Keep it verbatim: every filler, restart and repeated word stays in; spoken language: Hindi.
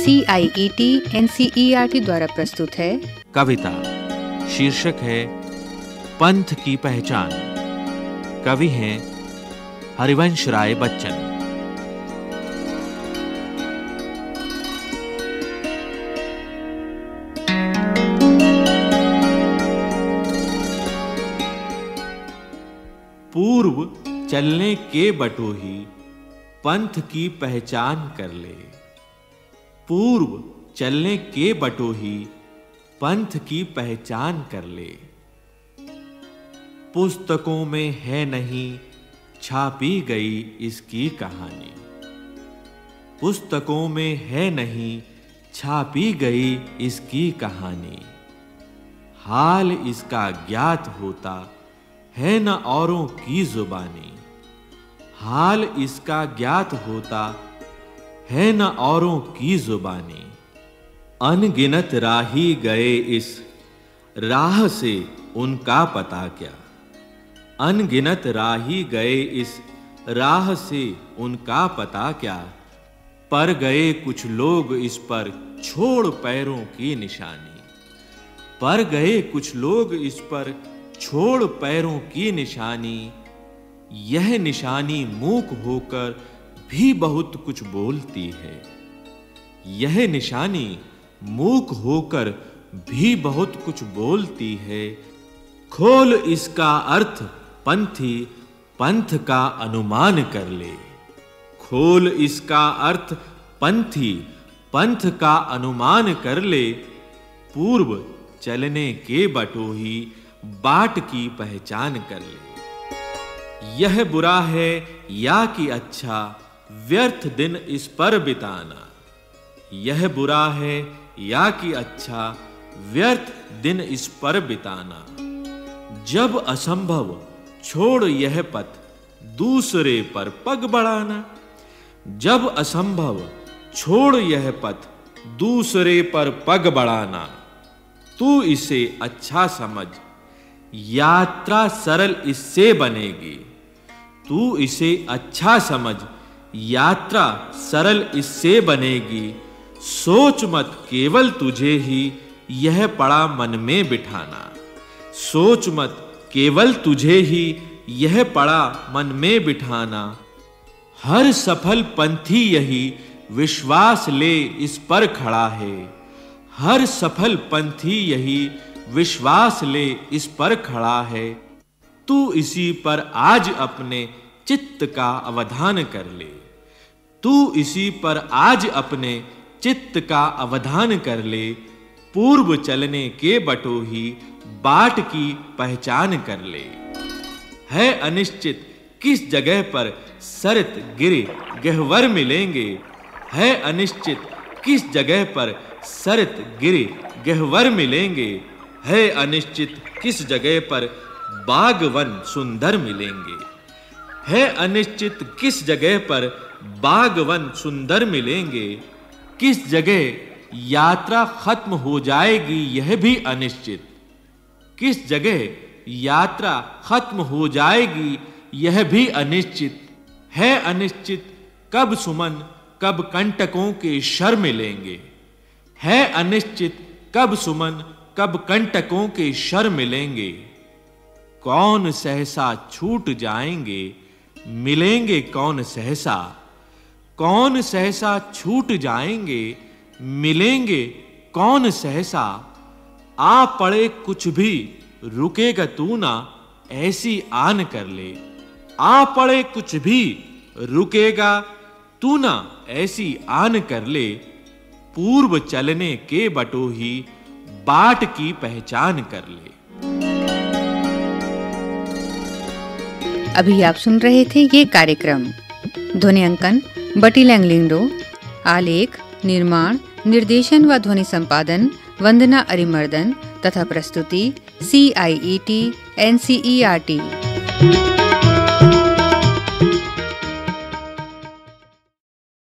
C I E T N C E R T द्वारा प्रस्तुत है कविता। शीर्षक है पंथ की पहचान। कवि हैं हरिवंश राय बच्चन। पूर्व चलने के बटोही पंथ की पहचान कर ले। पूर्व चलने के बटोही पंथ की पहचान कर ले। पुस्तकों में है नहीं छापी गई इसकी कहानी। पुस्तकों में है नहीं छापी गई इसकी कहानी। हाल इसका ज्ञात होता है न औरों की जुबानी। हाल इसका ज्ञात होता है न औरों की जुबानी। अनगिनत राही गए इस राह से उनका पता क्या। अनगिनत राही गए इस राह से उनका पता क्या। पर गए कुछ लोग इस पर छोड़ पैरों की निशानी। पर गए कुछ लोग इस पर छोड़ पैरों की निशानी। यह निशानी मूक होकर भी बहुत कुछ बोलती है। यह निशानी मूक होकर भी बहुत कुछ बोलती है। खोल इसका अर्थ पंथी पंथ का अनुमान कर ले। खोल इसका अर्थ पंथी पंथ का अनुमान कर ले। पूर्व चलने के बटोही बाट की पहचान कर ले। यह बुरा है या कि अच्छा व्यर्थ दिन इस पर बिताना। यह बुरा है या कि अच्छा व्यर्थ दिन इस पर बिताना। जब असंभव छोड़ यह पथ दूसरे पर पग बढ़ाना। जब असंभव छोड़ यह पथ दूसरे पर पग बढ़ाना। तू इसे अच्छा समझ यात्रा सरल इससे बनेगी। तू इसे अच्छा समझ यात्रा सरल इससे बनेगी। सोच मत केवल तुझे ही यह पड़ा मन में बिठाना। सोच मत केवल तुझे ही यह पड़ा मन में बिठाना। हर सफल पंथी यही विश्वास ले इस पर खड़ा है। हर सफल पंथी यही विश्वास ले इस पर खड़ा है। तू इसी पर आज अपने चित्त का अवधान कर ले। तू इसी पर आज अपने चित्त का अवधान कर ले। पूर्व चलने के बटोही बाट की पहचान कर ले। है अनिश्चित किस जगह पर सरित गिरे गहवर मिलेंगे। है अनिश्चित किस जगह पर सरित गिरे गहवर मिलेंगे। है अनिश्चित किस जगह पर बागवन सुंदर मिलेंगे। है अनिश्चित किस जगह पर बागवन सुंदर मिलेंगे। किस जगह यात्रा खत्म हो जाएगी यह भी अनिश्चित। किस जगह यात्रा खत्म हो जाएगी यह भी अनिश्चित। है अनिश्चित कब सुमन कब कंटकों के शर मिलेंगे। है अनिश्चित कब सुमन कब कंटकों के शर मिलेंगे। कौन सहसा छूट जाएंगे मिलेंगे कौन सहसा। कौन सहसा छूट जाएंगे मिलेंगे कौन सहसा। आ पड़े कुछ भी रुकेगा तू ना ऐसी आन कर ले। आ पड़े कुछ भी रुकेगा तू ना ऐसी आन कर ले। पूर्व चलने के बटोही बाट की पहचान कर ले। अभी आप सुन रहे थे ये कार्यक्रम। ध्वनि अंकन बटी लैंगलिंगडो। आलेख निर्माण निर्देशन व ध्वनि संपादन वंदना अरिमर्दन तथा प्रस्तुति C I E T N C E R T.